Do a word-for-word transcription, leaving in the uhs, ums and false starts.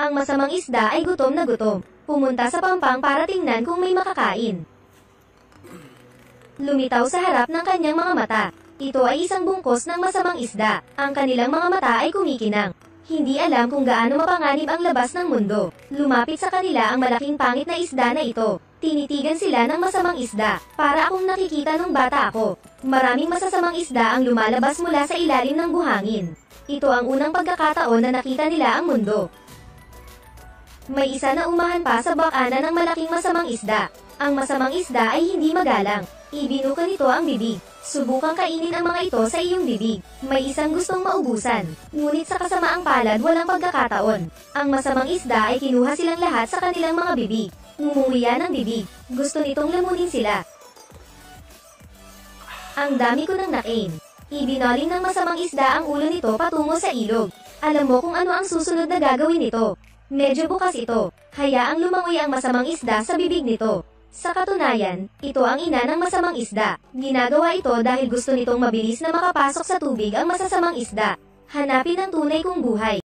Ang masamang isda ay gutom na gutom. Pumunta sa pampang para tingnan kung may makakain. Lumitaw sa harap ng kanyang mga mata. Ito ay isang bungkos ng masamang isda. Ang kanilang mga mata ay kumikinang. Hindi alam kung gaano mapanganib ang labas ng mundo. Lumapit sa kanila ang malaking pangit na isda na ito. Tinitigan sila ng masamang isda. Para akong nakikita nung bata ako. Maraming masasamang isda ang lumalabas mula sa ilalim ng buhangin. Ito ang unang pagkakataon na nakita nila ang mundo. May isa na umahan pa sa bakana ng malaking masamang isda. Ang masamang isda ay hindi magalang. Ibinuka nito ang bibig. Subukang kainin ang mga ito sa iyong bibig. May isang gustong maubusan. Ngunit sa kasamaang palad walang pagkakataon. Ang masamang isda ay kinuha silang lahat sa kanilang mga bibig. Ngumunguya ng bibig. Gusto nitong lamunin sila. Ang dami ko nang nakain. Ibinaling ng masamang isda ang ulo nito patungo sa ilog. Alam mo kung ano ang susunod na gagawin nito. Medyo bukas ito. Hayaang lumangoy ang masamang isda sa bibig nito. Sa katunayan, ito ang ina ng masamang isda. Ginagawa ito dahil gusto nitong mabilis na makapasok sa tubig ang masasamang isda. Hanapin ang tunay kong buhay.